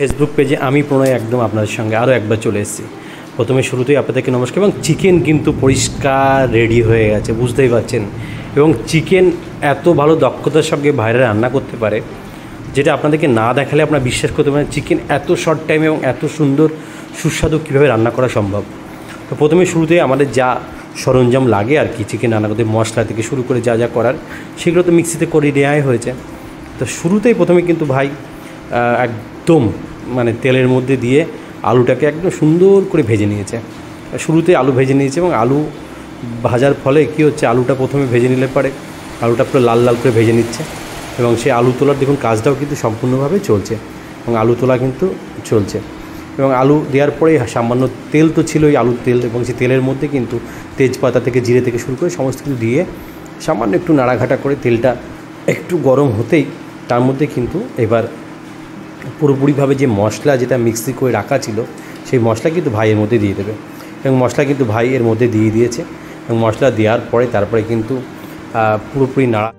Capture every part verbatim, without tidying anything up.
Facebook পেজে আমি প্রণয় একদম আপনাদের সঙ্গে আরও একবার চলে এসেছি। প্রথমে শুরুতেই আপনাদেরকে নমস্কার। এবং চিকেন কিন্তু পরিষ্কার রেডি হয়ে গেছে, বুঝতেই পারছেন। এবং চিকেন এত ভালো দক্ষতার সঙ্গে ভাইরা রান্না করতে পারে, যেটা আপনাদেরকে না দেখালে আপনারা বিশ্বাস করতে পারেন চিকেন এত শর্ট টাইমে এবং এত সুন্দর সুস্বাদু কীভাবে রান্না করা সম্ভব। তো প্রথমে শুরুতেই আমাদের যা সরঞ্জাম লাগে আর কি, চিকেন রান্না করতে মশলা থেকে শুরু করে যা যা করার সেগুলো তো মিক্সিতে করে নেওয়াই হয়েছে। তো শুরুতেই প্রথমে কিন্তু ভাই একদম মানে তেলের মধ্যে দিয়ে আলুটাকে একদম সুন্দর করে ভেজে নিয়েছে। শুরুতে আলু ভেজে নিয়েছে এবং আলু ভাজার ফলে কী হচ্ছে, আলুটা প্রথমে ভেজে নিলে পরে আলুটা পুরো লাল লাল করে ভেজে নিচ্ছে এবং সেই আলু তোলার দেখুন কাজটাও কিন্তু সম্পূর্ণভাবে চলছে এবং আলু তোলা কিন্তু চলছে। এবং আলু দেওয়ার পরে সামান্য তেল তো ছিলই, আলুর তেল, এবং সেই তেলের মধ্যে কিন্তু তেজপাতা থেকে জিরে থেকে শুরু করে সমস্ত কিছু দিয়ে সামান্য একটু নাড়াঘাটা করে তেলটা একটু গরম হতেই তার মধ্যে কিন্তু এবার পুরোপুরিভাবে যে মশলা যেটা মিক্সি করে রাখা ছিল সেই মশলা কিন্তু ভাই এর মধ্যে দিয়ে দেবে। এবং মশলা কিন্তু ভাই এর মধ্যে দিয়ে দিয়েছে এবং মশলা দেওয়ার পরে তারপরে কিন্তু পুরোপুরি নাড়া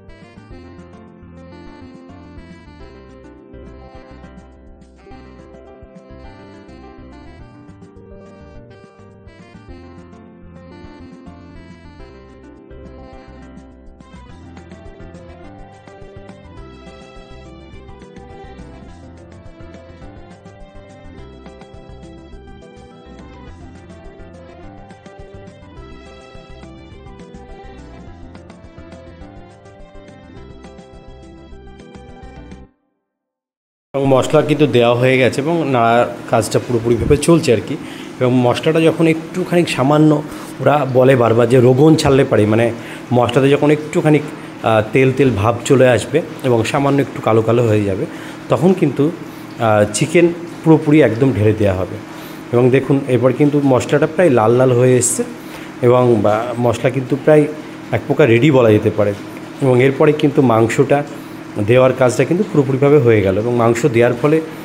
এবং মশলা কিন্তু দেওয়া হয়ে গেছে এবং নাড়ার কাজটা পুরোপুরিভাবে চলছে আর কি। এবং মশলাটা যখন একটুখানি সামান্য, ওরা বলে বারবার যে রোগন ছাড়লে পারে, মানে মশলাতে যখন একটুখানি তেল তেল ভাব চলে আসবে এবং সামান্য একটু কালো কালো হয়ে যাবে, তখন কিন্তু চিকেন পুরোপুরি একদম ঢেলে দেওয়া হবে। এবং দেখুন এরপর কিন্তু মশলাটা প্রায় লাল লাল হয়ে এসছে এবং মশলা কিন্তু প্রায় এক প্রকার রেডি বলা যেতে পারে। এবং এরপরে কিন্তু মাংসটা দেওয়ার কাজটা কিন্তু পুরোপুরিভাবে হয়ে গেল এবং মাংস দেওয়ার ফলে